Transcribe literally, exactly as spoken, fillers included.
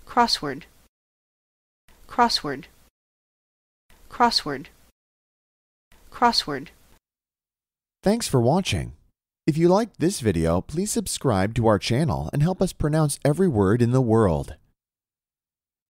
Crossword. Crossword. Crossword. Crossword. Thanks for watching. If you liked this video, please subscribe to our channel and help us pronounce every word in the world.